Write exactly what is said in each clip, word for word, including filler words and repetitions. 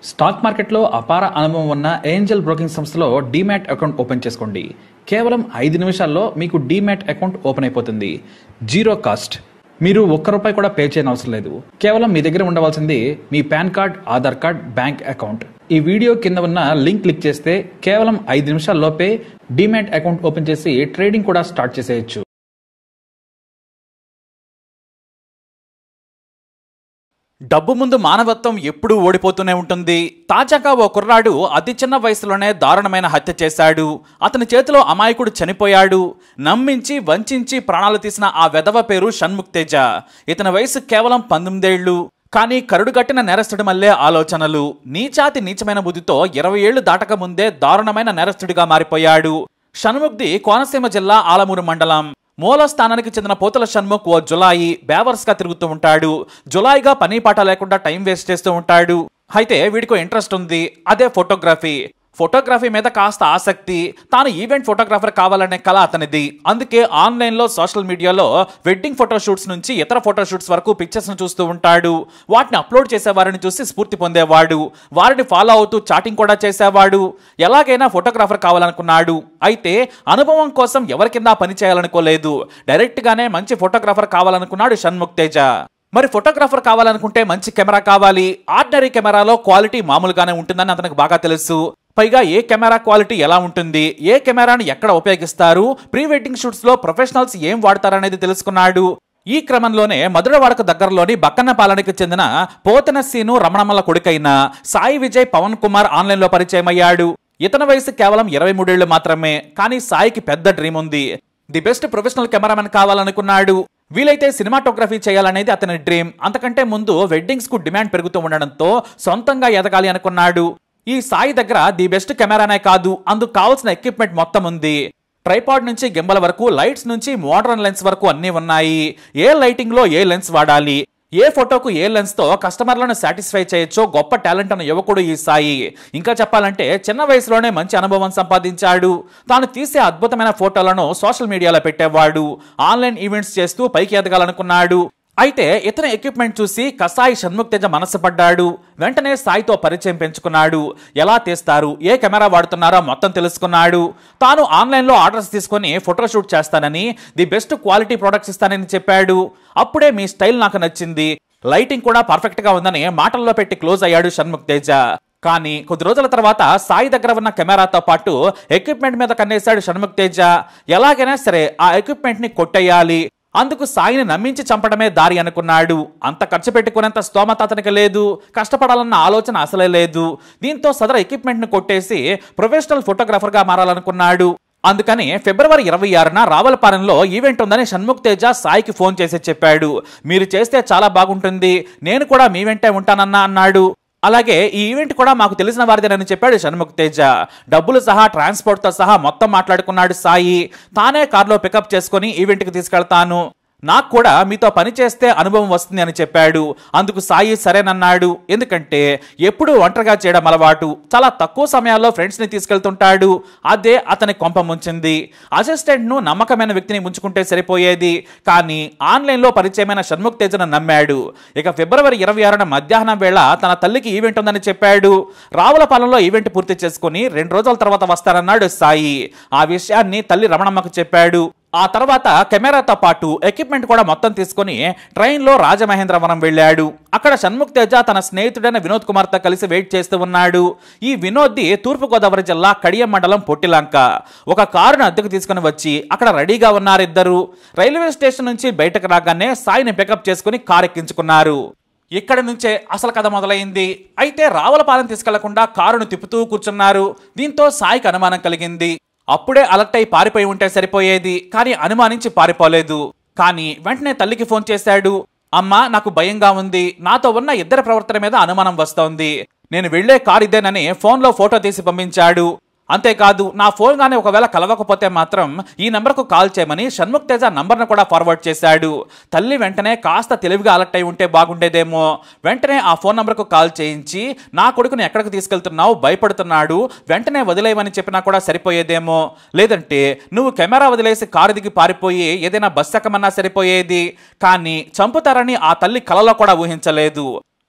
Stock మార్కెట్లో అపార అనుభవం ఉన్న ఏంజల్ బ్రోకింగ్ సంస్థలో డీమ్యాట్ అకౌంట్ ఓపెన్ చేసుకోండి. కేవలం ఐదు నిమిషాల్లో మీకు డీమ్యాట్ అకౌంట్ ఓపెన్ అయిపోతుంది. Zero cost. మీరు ఒక్క రూపాయి కూడా పే చేయని అవసరం లేదు. కేవలం మీ దగ్గర ఉండవలసింది మీ pan card, Aadhaar card, bank account. ఈ వీడియో కింద ఉన్న లింక్ క్లిక్ చేస్తే కేవలం ఐదు నిమిషాల్లోపే డీమ్యాట్ అకౌంట్ ఓపెన్ చేసి ట్రేడింగ్ కూడా స్టార్ట్ చేసేయచ్చు. డబ్బు ముందు మానవత్వం ఎప్పుడూ ఓడిపోతూనే ఉంటుంది. తాజాగా ఓ కుర్రాడు అతి చిన్న వయసులోనే దారుణమైన హత్య చేశాడు. అతని చేతిలో అమాయకుడు చనిపోయాడు. నమ్మించి వంచించి ప్రాణాలు తీసిన ఆ వెధవ పేరు షణ్ముఖ్ తేజ. ఇతని వయసు కేవలం పంతొమ్మిదేళ్లు. కానీ కరుడుగట్టిన నేరస్తుడి మల్లే ఆలోచనలు, నీచాతి నీచమైన బుద్ధితో ఇరవై ఏళ్లు దాటక ముందే దారుణమైన నేరస్తుడిగా మారిపోయాడు. షణ్ముఖ్ది కోనసీమ జిల్లా ఆలమూరు మండలం. మూల స్థానానికి చెందిన పోతుల షణ్ముఖ్ ఓ జులాయి బేవర్స్ గా తిరుగుతూ ఉంటాడు. జులాయిగా పని పాట లేకుండా టైం వేస్ట్ చేస్తూ ఉంటాడు. అయితే వీడికి ఇంట్రెస్ట్ ఉంది, అదే ఫోటోగ్రఫీ. ఫోటోగ్రఫీ మీద కాస్త ఆసక్తి. తాను ఈవెంట్ ఫోటోగ్రాఫర్ కావాలనే కళ అతనిది. అందుకే ఆన్లైన్లో సోషల్ మీడియాలో వెడ్డింగ్ ఫోటోషూట్స్ నుంచి ఇతర ఫోటోషూట్స్ వరకు పిక్చర్స్ను చూస్తూ ఉంటాడు. వాటిని అప్లోడ్ చేసేవారిని చూసి స్ఫూర్తి పొందేవాడు. వారిని ఫాలో అవుతూ చాటింగ్ కూడా చేసేవాడు. ఎలాగైనా ఫోటోగ్రాఫర్ కావాలనుకున్నాడు. అయితే అనుభవం కోసం ఎవరి కింద పని చేయాలనుకోలేదు. డైరెక్ట్గానే మంచి ఫోటోగ్రాఫర్ కావాలనుకున్నాడు షణ్ముఖ్ తేజ. మరి ఫోటోగ్రాఫర్ కావాలనుకుంటే మంచి కెమెరా కావాలి. ఆర్డినరీ కెమెరాలో క్వాలిటీ మామూలుగానే ఉంటుందని అతనికి బాగా తెలుసు. పైగా ఏ కెమెరా క్వాలిటీ ఎలా ఉంటుంది, ఏ కెమెరాని ఎక్కడ ఉపయోగిస్తారు, ప్రీ వెడ్డింగ్ షూట్స్ లో ప్రొఫెషనల్స్ ఏం వాడతారనేది తెలుసుకున్నాడు. ఈ క్రమంలోనే మధురవాడకు దగ్గరలోని బక్కన్నపాలెంకి చెందిన పోతన సీను రమణమ్మల కొడుకైన సాయి విజయ్ పవన్ కుమార్ ఆన్లైన్ లో పరిచయం అయ్యాడు. ఇతని వయసు కేవలం ఇరవై మూడేళ్లు మాత్రమే. కానీ సాయికి పెద్ద డ్రీమ్ ఉంది. ది బెస్ట్ ప్రొఫెషనల్ కెమెరామెన్ కావాలనుకున్నాడు. వీలైతే సినిమాటోగ్రఫీ చేయాలనేది అతని డ్రీమ్. అంతకంటే ముందు వెడ్డింగ్స్ కు డిమాండ్ పెరుగుతూ ఉండడంతో సొంతంగా ఎదగాలి అనుకున్నాడు. ఈ సాయి దగ్గర ది బెస్ట్ కెమెరానే కాదు, అందుకు కావాల్సిన ఎక్విప్మెంట్ మొత్తం ఉంది. ట్రైపాడ్ నుంచి గింబల్ వరకు, లైట్స్ నుంచి మోడర్న్ లెన్స్ వరకు అన్నీ ఉన్నాయి. ఏ లైటింగ్ లో ఏ లెన్స్ వాడాలి, ఏ ఫోటోకు ఏ లెన్స్ తో కస్టమర్లను సాటిస్ఫై చేయొచ్చో గొప్ప టాలెంట్ అన్న యువకుడు ఈ సాయి. ఇంకా చెప్పాలంటే చిన్న వయసులోనే మంచి అనుభవం సంపాదించాడు. తాను తీసే అద్భుతమైన ఫోటోలను సోషల్ మీడియాలో పెట్టేవాడు. ఆన్లైన్ ఈవెంట్స్ చేస్తూ పైకి ఎదగాలనుకున్నాడు. అయితే ఇతని ఎక్విప్మెంట్ చూసి కసాయి షణ్ముఖ్ తేజ మనసు పడ్డాడు. వెంటనే సాయితో పరిచయం పెంచుకున్నాడు. ఎలా తీస్తారు, ఏ కెమెరా వాడుతున్నారో మొత్తం తెలుసుకున్నాడు. తాను ఆన్లైన్లో ఆర్డర్స్ తీసుకొని ఫోటోషూట్ చేస్తానని, ది బెస్ట్ క్వాలిటీ ప్రొడక్ట్స్ ఇస్తానని చెప్పాడు. అప్పుడే మీ స్టైల్ నాకు నచ్చింది, లైటింగ్ కూడా పర్ఫెక్ట్ గా ఉందని మాటల్లో పెట్టి క్లోజ్ అయ్యాడు షణ్ముఖ్ తేజ. కానీ కొద్ది రోజుల తర్వాత సాయి దగ్గర ఉన్న కెమెరాతో పాటు ఎక్విప్మెంట్ మీద కన్నేశాడు షణ్ముఖ్ తేజ. ఎలాగైనా సరే ఆ ఎక్విప్మెంట్ ని కొట్టేయాలి. అందుకు సాయిని నమ్మించి చంపడమే దారి అనుకున్నాడు. అంత ఖర్చు పెట్టుకునేంత స్తోమత అతనికి లేదు. కష్టపడాలన్న ఆలోచన అసలే లేదు. దీంతో సదరు ఎక్విప్మెంట్ ను కొట్టేసి ప్రొఫెషనల్ ఫోటోగ్రాఫర్ గా మారాలనుకున్నాడు. అందుకని ఫిబ్రవరి ఇరవై ఆరున రావులపాలెంలో ఈవెంట్ ఉందని షణ్ముఖ్ తేజ సాయికి ఫోన్ చేసి చెప్పాడు. మీరు చేస్తే చాలా బాగుంటుంది, నేను కూడా మీ వెంటే ఉంటానన్నా అన్నాడు. అలాగే ఈ ఈవెంట్ కూడా మాకు తెలిసిన వారిదేనని చెప్పాడు షణ్ముఖ్ తేజ. డబ్బులు సహా ట్రాన్స్పోర్ట్ తో సహా మొత్తం మాట్లాడుకున్నాడు సాయి. తానే కార్లో పికప్ చేసుకుని ఈవెంట్కి తీసుకెళ్తాను, నాకు కూడా మీతో పని చేస్తే అనుభవం వస్తుంది అని చెప్పాడు. అందుకు సాయి సరేనన్నాడు. ఎందుకంటే ఎప్పుడు ఒంటరిగా చేయడం అలవాటు. చాలా తక్కువ సమయాల్లో ఫ్రెండ్స్ ని తీసుకెళ్తుంటాడు. అదే అతని కొంప ముంచింది. అసిస్టెంట్ ను నమ్మకమైన వ్యక్తిని ఉంచుకుంటే సరిపోయేది. కానీ ఆన్లైన్ లో పరిచయమైన షణ్ముఖ్ తేజను నమ్మాడు. ఇక ఫిబ్రవరి ఇరవై ఆరున మధ్యాహ్నం వేళ తన తల్లికి ఈవెంట్ ఉందని చెప్పాడు. రావులపాలెంలో ఈవెంట్ పూర్తి చేసుకుని రెండు రోజుల తర్వాత వస్తానన్నాడు సాయి. ఆ విషయాన్ని తల్లి రమణమ్మకు చెప్పాడు. ఆ తర్వాత కెమెరాతో పాటు ఎక్విప్మెంట్ కూడా మొత్తం తీసుకుని ట్రైన్లో రాజమహేంద్రవరం వెళ్ళాడు. అక్కడ షణ్ముఖ్ తేజ తన స్నేహితుడైన వినోద్ కుమార్ తో కలిసి వెయిట్ చేస్తూ ఉన్నాడు. ఈ వినోద్ది తూర్పుగోదావరి జిల్లా కడియం మండలం పొట్టిలంక. ఒక కారును అద్దెకు తీసుకుని వచ్చి అక్కడ రెడీగా ఉన్నారిద్దరు. రైల్వే స్టేషన్ నుంచి బయటకు రాగానే సాయిని పికప్ చేసుకుని కారు ఎక్కించుకున్నారు. ఇక్కడ నుంచే అసలు కథ మొదలైంది. అయితే రావులపాలెం తీసుకెళ్లకుండా కారును తిప్పుతూ కూర్చున్నారు. దీంతో సాయికి అనుమానం కలిగింది. అప్పుడే అలర్ట్ అయి పారిపోయి ఉంటే సరిపోయేది. కానీ అనుమానించి పారిపోలేదు. కానీ వెంటనే తల్లికి ఫోన్ చేశాడు. అమ్మా, నాకు భయంగా ఉంది, నాతో ఉన్న ఇద్దరి ప్రవర్తన మీద అనుమానం వస్తోంది, నేను వెళ్లే కారు ఇదేనని ఫోన్లో ఫోటో తీసి పంపించాడు. అంతేకాదు, నా ఫోన్ గానీ ఒకవేళ కలవకపోతే మాత్రం ఈ నంబర్కు కాల్ చేయమని షణ్ముఖ్ తేజ నంబర్ను కూడా ఫార్వర్డ్ చేశాడు. తల్లి వెంటనే కాస్త తెలివిగా అలర్ట్ అయి ఉంటే బాగుండేదేమో. వెంటనే ఆ ఫోన్ నంబర్కు కాల్ చేయించి నా కొడుకుని ఎక్కడికి తీసుకెళ్తున్నావు, భయపడుతున్నాడు, వెంటనే వదిలేయమని చెప్పినా కూడా సరిపోయేదేమో. లేదంటే నువ్వు కెమెరా వదిలేసి కారు దిగి పారిపోయి ఏదైనా బస్ ఎక్కమన్నా సరిపోయేది. కానీ చంపుతారని ఆ తల్లి కలలో కూడా ఊహించలేదు.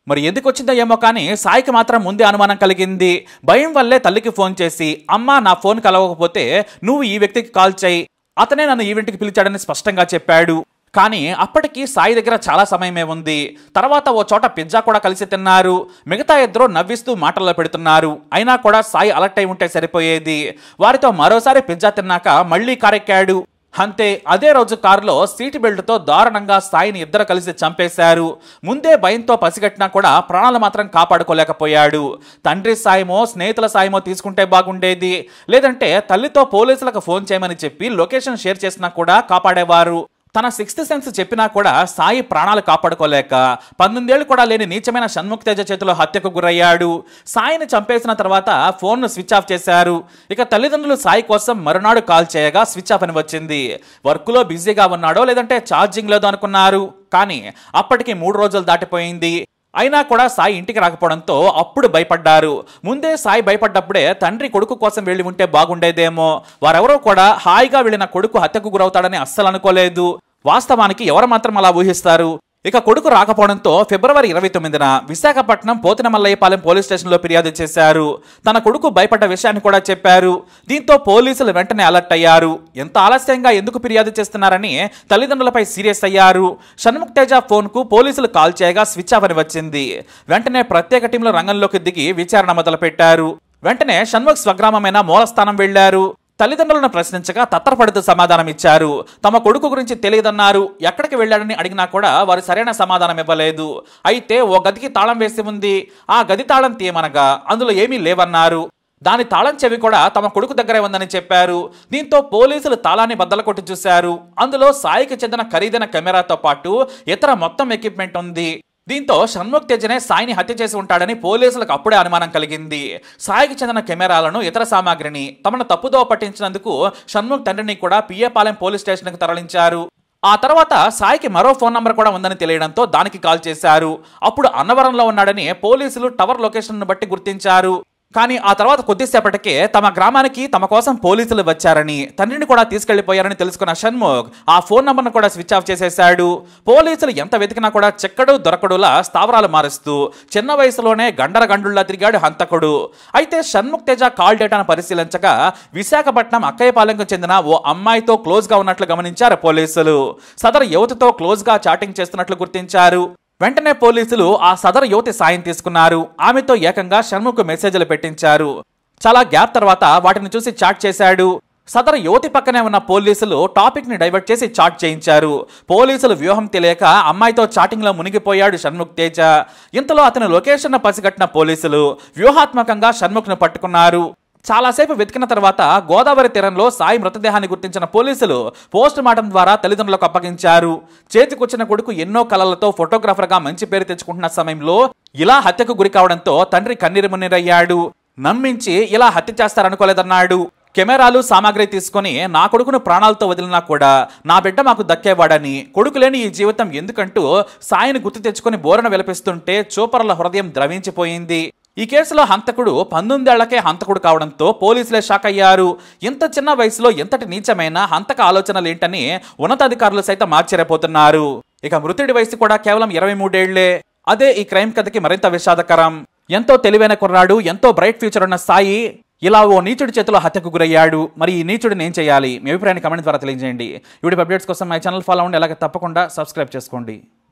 మరి ఎందుకు వచ్చిందో ఏమో కానీ సాయికి మాత్రం ముందే అనుమానం కలిగింది. భయం వల్లే తల్లికి ఫోన్ చేసి, అమ్మా నా ఫోన్ కలవకపోతే నువ్వు ఈ వ్యక్తికి కాల్ చేయి, అతనే నన్ను ఈవెంట్కి పిలిచాడని స్పష్టంగా చెప్పాడు. కానీ అప్పటికి సాయి దగ్గర చాలా సమయమే ఉంది. తర్వాత ఓ చోట పిజ్జా కూడా కలిసి తిన్నారు. మిగతా ఇద్దరు నవ్విస్తూ మాటల్లో పెడుతున్నారు. అయినా కూడా సాయి అలర్ట్ అయి ఉంటే సరిపోయేది. వారితో మరోసారి పిజ్జా తిన్నాక మళ్లీ కారెక్కాడు. అంతే, అదే రోజు కారులో సీట్ బెల్ట్తో దారుణంగా సాయిని ఇద్దరు కలిసి చంపేశారు. ముందే భయంతో పసిగట్టినా కూడా ప్రాణాలు మాత్రం కాపాడుకోలేకపోయాడు. తండ్రి సాయమో స్నేహితుల సాయమో తీసుకుంటే బాగుండేది, లేదంటే తల్లితో పోలీసులకు ఫోన్ చేయమని చెప్పి లొకేషన్ షేర్ చేసినా కూడా కాపాడేవారు. తన సిక్స్త్ సెన్స్ చెప్పినా కూడా సాయి ప్రాణాలు కాపాడుకోలేక పంతొమ్మిదేళ్లు కూడా లేని నీచమైన షణ్ముఖ్ తేజ చేతిలో హత్యకు గురయ్యాడు. సాయిని చంపేసిన తర్వాత ఫోన్ను స్విచ్ ఆఫ్ చేశారు. ఇక తల్లిదండ్రులు సాయి కోసం మరునాడు కాల్ చేయగా స్విచ్ ఆఫ్ అని వచ్చింది. వర్క్లో బిజీగా ఉన్నాడో లేదంటే ఛార్జింగ్ లేదో అనుకున్నారు. కానీ అప్పటికి మూడు రోజులు దాటిపోయింది. అయినా కూడా సాయి ఇంటికి రాకపోవడంతో అప్పుడు భయపడ్డారు. ముందే సాయి భయపడ్డప్పుడే తండ్రి కొడుకు కోసం వెళ్ళి ఉంటే బాగుండేదేమో. వారెవరో కూడా హాయిగా వెళ్ళిన కొడుకు హత్యకు గురవుతాడని అస్సలు అనుకోలేదు. వాస్తవానికి ఎవరు మాత్రం అలా ఊహిస్తారు? ఇక కొడుకు రాకపోవడంతో ఫిబ్రవరి ఇరవై తొమ్మిదిన విశాఖపట్నం పోతినమల్లయ్యపాలెం పోలీస్ స్టేషన్లో ఫిర్యాదు చేశారు. తన కొడుకు భయపడ్డ విషయాన్ని కూడా చెప్పారు. దీంతో పోలీసులు వెంటనే అలర్ట్ అయ్యారు. ఎంత ఆలస్యంగా ఎందుకు ఫిర్యాదు చేస్తున్నారని తల్లిదండ్రులపై సీరియస్ అయ్యారు. షణ్ముఖ్ తేజ ఫోన్కు పోలీసులు కాల్ చేయగా స్విచ్ ఆఫ్ అని వచ్చింది. వెంటనే ప్రత్యేక టీంలు రంగంలోకి దిగి విచారణ మొదలుపెట్టారు. వెంటనే షణ్ముఖ్ స్వగ్రామమైన మూలస్థానం వెళ్లారు. తల్లిదండ్రులను ప్రశ్నించగా తత్తరపడుతూ సమాధానం ఇచ్చారు. తమ కొడుకు గురించి తెలియదన్నారు. ఎక్కడికి వెళ్ళాడని అడిగినా కూడా వారు సరైన సమాధానం ఇవ్వలేదు. అయితే ఓ గదికి తాళం వేసి ఉంది, ఆ గది తాళం తీయమనగా అందులో ఏమీ లేవన్నారు. దాని తాళం చెవి కూడా తమ కొడుకు దగ్గరే ఉందని చెప్పారు. దీంతో పోలీసులు తాళాన్ని బద్దలు కొట్టి చూశారు. అందులో సాయికి చెందిన ఖరీదైన కెమెరాతో పాటు ఇతర మొత్తం ఎక్విప్మెంట్ ఉంది. దీంతో షణ్ముఖ్ తేజనే సాయిని హత్య చేసి ఉంటాడని పోలీసులకు అప్పుడే అనుమానం కలిగింది. సాయికి చెందిన కెమెరాలను ఇతర సామాగ్రిని తమను తప్పుదో పట్టించినందుకు షణ్ముఖ్ తండ్రిని కూడా పిఏపాలెం పోలీస్ స్టేషన్కి తరలించారు. ఆ తర్వాత సాయికి మరో ఫోన్ నంబర్ కూడా ఉందని తెలియడంతో దానికి కాల్ చేశారు. అప్పుడు అన్నవరంలో ఉన్నాడని పోలీసులు టవర్ లొకేషన్ బట్టి గుర్తించారు. కానీ ఆ తర్వాత కొద్దిసేపటికే తమ గ్రామానికి తమ కోసం పోలీసులు వచ్చారని, తండ్రిని కూడా తీసుకెళ్లిపోయారని తెలుసుకున్న షణ్ముఖ్ ఆ ఫోన్ నంబర్ను కూడా స్విచ్ ఆఫ్ చేసేశాడు. పోలీసులు ఎంత వెతికినా కూడా చెక్కడు దొరకడులా స్థావరాలు మారుస్తూ చిన్న వయసులోనే గండర గండుల్లా తిరిగాడు హంతకుడు. అయితే షణ్ముఖ్ తేజ కాల్ డేటాను పరిశీలించగా విశాఖపట్నం అక్కయ్యపాలెంకు చెందిన ఓ అమ్మాయితో క్లోజ్ గా ఉన్నట్లు గమనించారు పోలీసులు. సదరు యువతితో క్లోజ్ గా చాటింగ్ చేస్తున్నట్లు గుర్తించారు. వెంటనే పోలీసులు ఆ సదరు యువతి సాయం తీసుకున్నారు. ఆమెతో ఏకంగా షణ్ముఖ్ మెసేజ్లు పెట్టించారు. చాలా గ్యాప్ తర్వాత వాటిని చూసి చాట్ చేశాడు. సదరు యువతి పక్కనే ఉన్న పోలీసులు టాపిక్ ని డైవర్ట్ చేసి చాట్ చేయించారు. పోలీసులు వ్యూహం తెలియక అమ్మాయితో చాటింగ్ లో మునిగిపోయాడు షణ్ముఖ్ తేజ. ఇంతలో అతని లొకేషన్ పసిగట్టిన పోలీసులు వ్యూహాత్మకంగా షణ్ముఖ్ ను పట్టుకున్నారు. చాలాసేపు వెతికిన తర్వాత గోదావరి తీరంలో సాయి మృతదేహాన్ని గుర్తించిన పోలీసులు పోస్ట్ మార్టం ద్వారా తల్లిదండ్రులకు అప్పగించారు. చేతికొచ్చిన కొడుకు ఎన్నో కళలతో ఫోటోగ్రాఫర్ గా మంచి పేరు తెచ్చుకుంటున్న సమయంలో ఇలా హత్యకు గురి కావడంతో తండ్రి కన్నీరు మున్నీరయ్యాడు. నమ్మించి ఇలా హత్య చేస్తారనుకోలేదన్నాడు. కెమెరాలు సామాగ్రి తీసుకుని నా కొడుకును ప్రాణాలతో వదిలినా కూడా నా బిడ్డ మాకు దక్కేవాడని, కొడుకు లేని ఈ జీవితం ఎందుకంటూ సాయిని గుర్తు తెచ్చుకుని బోరన విలపిస్తుంటే చూపరుల హృదయం ద్రవించిపోయింది. ఈ కేసులో హంతకుడు పంతొమ్మిదేళ్లకే హంతకుడు కావడంతో పోలీసులే షాక్ అయ్యారు. ఇంత చిన్న వయసులో ఎంతటి నీచమైన హంతక ఆలోచనలు ఏంటని ఉన్నతాధికారులు సైతం ఆశ్చర్యపోతున్నారు. ఇక మృతుడి వయసు కూడా కేవలం ఇరవై మూడేళ్లే. అదే ఈ క్రైమ్ కథకి మరింత విషాదకరం. ఎంతో తెలివైన కుర్రాడు, ఎంతో బ్రైట్ ఫ్యూచర్ ఉన్న సాయి ఇలా ఓ నీచుడి చేతిలో హత్యకు గురయ్యాడు. మరి ఈ నీచుడిని ఏం చేయాలి? మీ అభిప్రాయాన్ని కమెంట్ ద్వారా తెలియజేయండి. వీడియో అప్డేట్స్ కోసం మై ఛానల్ ఫాలో అవ్వండి. అలాగే తప్పకుండా సబ్స్క్రైబ్ చేసుకోండి.